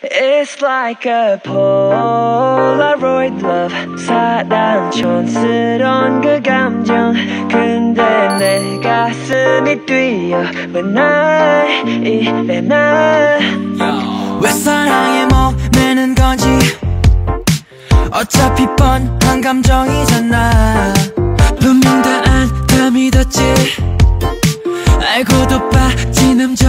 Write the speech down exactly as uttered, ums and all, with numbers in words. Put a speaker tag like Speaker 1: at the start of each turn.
Speaker 1: It's like a Polaroid love 사랑 촌스러운 그 감정 근데 내 가슴이 뛰어 When I 이래 나
Speaker 2: 왜 사랑에 목매는 건지 어차피 뻔한 감정이잖아 분명 다 안 다 믿었지 알고도 빠진 음정